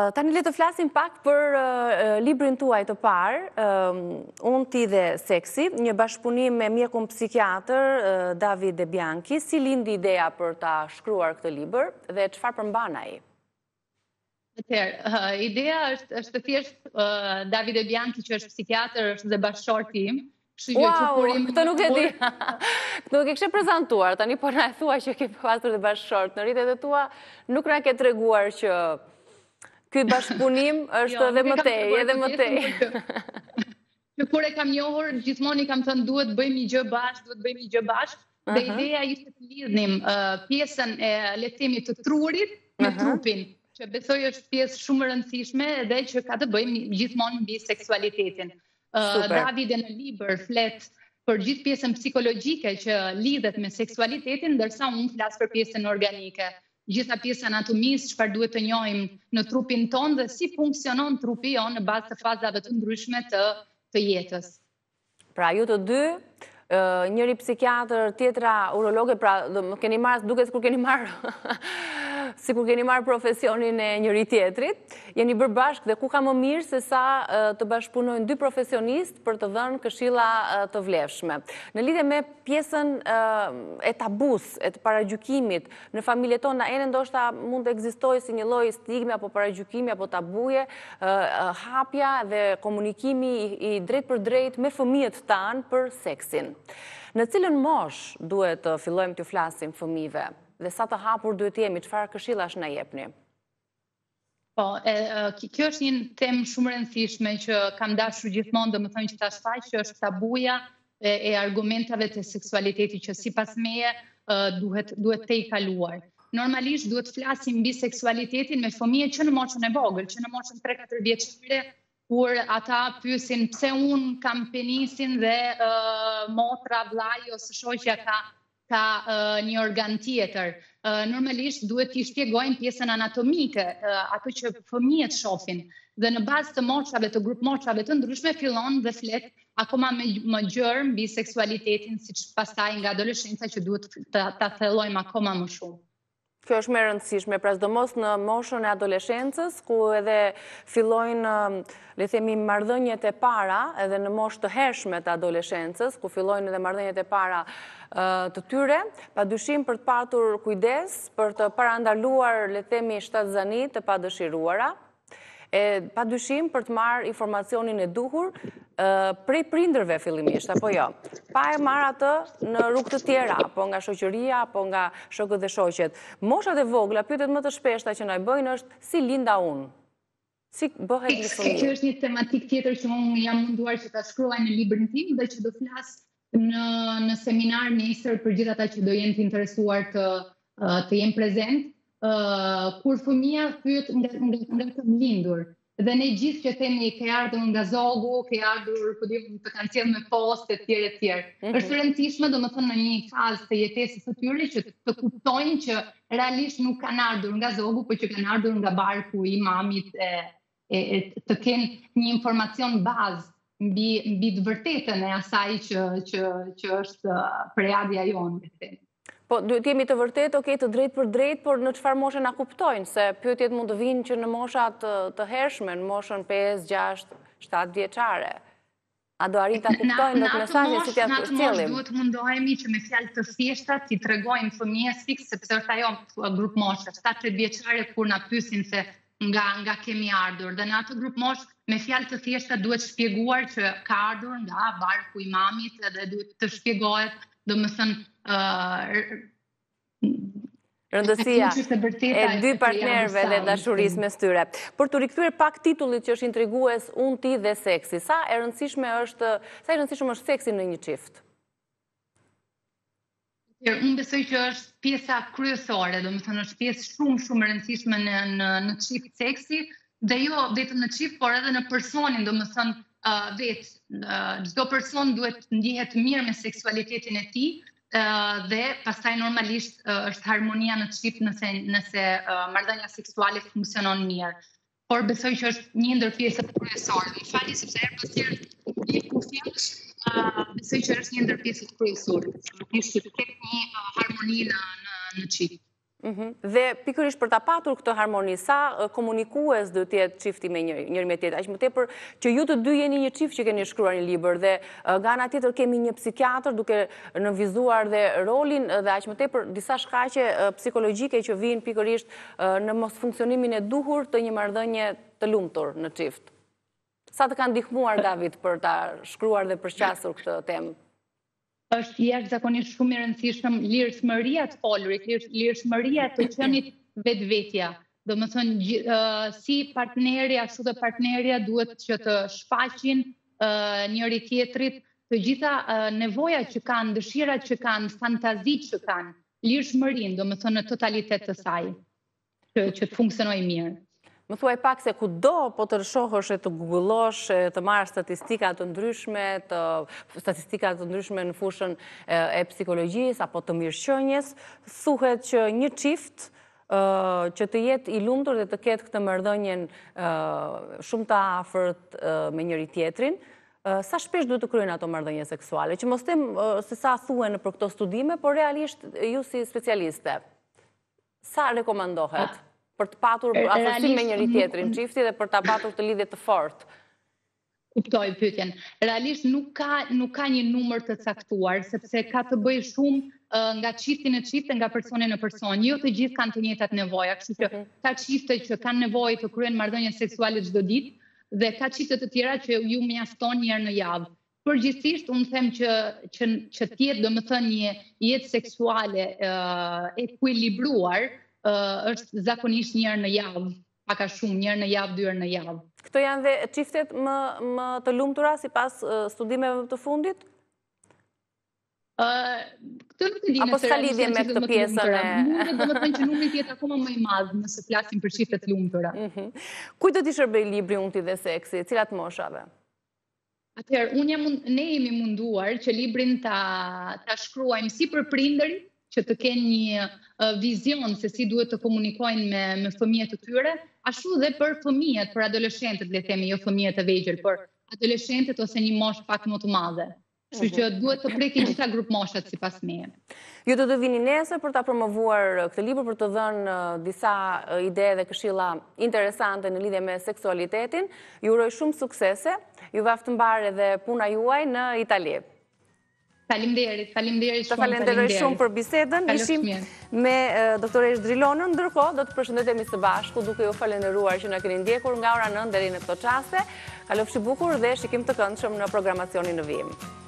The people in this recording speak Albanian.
Tani le të flasim pak për librin tuaj të parë, Unë, ti dhe seksi, një bashkëpunim me mjekun psikiatër David De Bianchi. Si lindi ideja për ta shkruar këtë libër dhe çfarë përmban ai? Ideja është thjesht David De Bianchi, që është psikiatër, është dhe bashkëshorti im. Wow, këtë nuk e di. Këtë nuk e kishe prezantuar, tani po na e thua që ke pasur dhe bashkëshort. Në rritet e tua nuk na ke treguar që ky bashkëpunim është edhe më tej, edhe më tej. Që kur e kam njohur, gjithmonë i kam thënë duhet bëjmë një gjë bashkë, duhet bëjmë një gjë bashkë. Dhe ideja ishte të lidhnim pjesën e, le të themi, të trurit me trupin, që besoj është pjesë shumë e rëndësishme dhe që ka të bëjmë gjithmonë mbi seksualitetin. Davide në libër flet për gjithë pjesën psikologjike që lidhet me seksualitetin, ndërsa unë flas për pjesën organike. Gjitha pjesë anatomisë, çfarë duhet të njohim në trupin tonë dhe si funksionon trupi jonë në bazë të fazave të ndryshme të jetës. Pra ju të dy, njëri psikiatër, tjetra urologe, pra keni marrë, duket sikur keni marrë sikur keni marrë profesionin e njëri tjetrit, jeni bërë bashkë dhe ku ka më mirë se sa të bashkëpunojnë dy profesionistë për të dhënë këshilla të vlefshme. Në lidhje me pjesën e tabus, e të paragjykimit, në familjet tona ende ndoshta mund të ekzistojë si një lloj stigme apo paragjykimi apo tabuje, hapja dhe komunikimi i drejt për drejt me fëmijët tanë për seksin. Në cilën mosh duhet të fillojmë të flasim fëmijëve? Dhe sa të hapur duhet jemi, çfarë këshillash na jepni? Po, kjo është një temë shumë e rëndësishme që kam dashur gjithmonë, domethënë që ta shfaq, që është tabuja e argumentave të seksualitetit që sipas meje duhet të i kaluar. Normalisht duhet flasim mbi seksualitetin me fëmijë që në moshën e vogël, që në moshën 3-4 vjeçare, kur ata pyesin pse unë kam penisin dhe motra, vllai ose shoqja ka një organ tjetër. Normalisht duhet t'i shpjegojnë pjesën anatomike, ato që fëmijët shohin. Dhe në bazë të moshave, të grup moshave të ndryshme, fillon dhe flet akoma më gjerë mbi seksualitetin, siç pastaj nga adoleshenca që duhet ta thellojmë akoma më shumë. Kjo është më e rëndësishme, pra sidomos në moshën e adoleshencës, ku edhe fillojnë, le themi, marrëdhëniet e para, edhe në moshë të hershme të adoleshencës, ku fillojnë edhe marrëdhëniet e para të tyre, padyshim për të patur kujdes, për të parandaluar, le themi, shtatzani të padëshiruara, padyshim për të marrë informacionin e duhur prej prindërve fillimisht, apo jo. Pa e marrë atë në rrugë të tjera, apo nga shoqëria, apo nga shokët dhe shoqet. Moshat e vogla, pyetjet më të shpeshta që na i bëjnë është si linda unë? Si bëhet një fëmijë? Kjo është një tematik tjetër që unë jam munduar që ta shkruaj në librin tim dhe që do flas në seminar nesër për gjithë ata që do jenë të interesuar të jenë prezent, kur fëmia pyet nga të lindur. Dhe ne gjithë që themi ke ardhur nga zogu, ke ardhur të kanë qenë me postë etj. Është rëndësishme domethënë në një fazë të jetesës së tyre që të kuptojnë që realisht nuk kanë ardhur nga zogu, por që kanë ardhur nga barku i mamit, të kenë një informacion bazë mbi të vërtetën e asaj që është prejardhja jonë. Po, duhet jemi të vërtet, të drejt për drejt, por në çfarë moshe na kuptojnë, se pyetjet mund të vinë që në moshat të hershme, në moshën 5, 6, 7 vjeçare. A do arrin ta kuptojnë në mesazhin si t'ia sjellim? Në atë moshë duhet mundohemi që me fjalë të thjeshta t'i tregojmë fëmijës fiks, sepse është ajo grup moshe, 7-8 vjeçare kur na pyesin se nga kemi ardhur. Dhe në atë grup moshë me fjalë të thjeshta duhet shpjeguar që ka ardhur nga barku i mamit dhe duhet të shpjegohet, domethënë rëndësia e dy partnerëve dhe dashurisë mes tyre. Për të rikthyer pak titullit që është intrigues, Unë, ti dhe seksi, sa i rëndësishëm është seksi në një çift? Unë besoj që është pjesa kryesore, domethënë është pjesë shumë e rëndësishme në çift seksi, dhe jo vetëm në çift, por edhe në personin, domethënë vetë. Çdo person duhet ndihet mirë me seksualitetin e tij, dhe pastaj normalisht është harmonia në çift nëse marrëdhënia seksuale funksionon mirë. Por besoj që është një ndër pjesët kryesore. Më falni sepse her pas here besoj që është një ndër pjesët kryesore. Që të ketë një harmoni në çift. Dhe pikërisht për ta patur këtë harmoni, sa komunikues do të jetë çifti me njëri me tjetrin, aq më tepër që ju të dy jeni një çift që keni shkruar një libër dhe nga ana tjetër kemi një psikiatër duke nënvizuar dhe rolin dhe aq më tepër disa shkaqe psikologjike që vijnë pikërisht në mos funksionimin e duhur të një marrëdhënie të lumtur në çift. Sa të kanë ndihmuar David për ta shkruar dhe përqasur këtë temë? Është jashtëzakonisht shumë e rëndësishme lirshmëria të folurit, lirshmëria të qenit vetvetja. Domethënë si partneri ashtu dhe partnerja duhet që të shfaqin njëri tjetrit të gjitha nevojat që kanë, dëshirat që kanë, fantazitë që kanë, lirshmërinë, domethënë në totalitet të saj, që të funksionojë mirë. Më thuaj pak se kudo po të shohësh e të googullosh, të marrë statistika të ndryshme në fushën e psikologjisë apo të mirëqenies, thuhet që një çift që të jetë i lumtur dhe të ketë këtë marrëdhënien shumë të afërt me njëri tjetrin, sa shpesh duhet të kryejnë ato marrëdhënie seksuale? Që mos them se sa thuhen për këto studime, por realisht ju si specialiste, sa rekomandohet për të patur afërsim me njëri tjetrin çifti dhe për ta patur të lidhje të fortë? Kuptoj pyetjen. Realisht nuk ka një numër të caktuar, sepse ka të bëjë shumë nga çifti në çift dhe nga personi në person. Jo të gjithë kanë të njëjtat nevoja, kështu që ka çifte që kanë nevojë të kryejnë marrëdhënie seksuale çdo ditë dhe ka çifte të tjera që ju mjafton një herë në javë. Përgjithsisht unë them që të jetë domethënë një jetë seksuale ekuilibruar është zakonisht një herë në javë, pak a shumë, një herë në javë, 2 herë në javë. Këto janë dhe çiftet më të lumtura sipas studimeve të fundit? Këtë nuk e di. Apo s'ka lidhje me këtë pjesën e... Domethënë që numri jetë akoma më i madh nëse flasim për çiftet lumtura. Kujt do t'i shërbej libri Unti dhe seksi, cilat moshave? Atëherë, ne jemi munduar që librin ta shkruajmë si për prindërit, që të kenë një vizion se si duhet të komunikojnë me fëmijët e tyre, ashtu dhe për fëmijët, për adoleshentët, le të themi, jo fëmijët e vegjël, por adoleshentët ose një moshë pak më të madhe. Kështu që duhet të prekin gjitha grup moshat sipas meje. Ju do të vini nesër për ta promovuar këtë libër, për të dhënë disa ide dhe këshilla interesante në lidhje me seksualitetin. Ju uroj shumë suksese. Juve aftë mbar edhe puna juaj në Itali. Faleminderit shumë. Të falenderoj shumë për bisedën. Ishim me doktoresh Drilonën, ndërkohë do të përshëndetemi së bashku duke ju falenderuar që na keni ndjekur nga ora 9 deri në këto çaste. Kalofshi bukur dhe shikim të këndshëm në programacionin në vijim.